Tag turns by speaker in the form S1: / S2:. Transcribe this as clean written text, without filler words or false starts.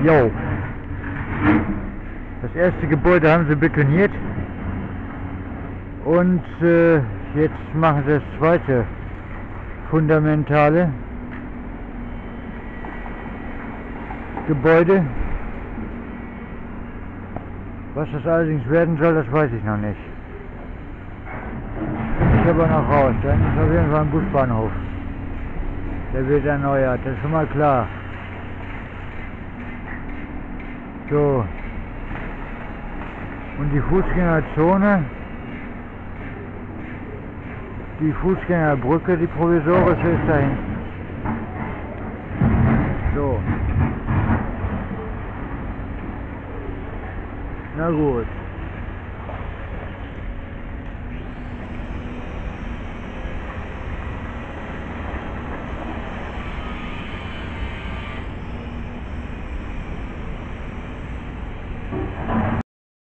S1: Jo. Das erste Gebäude haben sie betoniert und jetzt machen sie das zweite fundamentale Gebäude. Was das allerdings werden soll, das weiß ich noch nicht. Ich aber noch raus. Dann ist auf jeden Fall ein Busbahnhof. Der wird erneuert, das ist schon mal klar. So. Und die Fußgängerzone, die Fußgängerbrücke, die provisorische, ist da hinten. So. Na gut.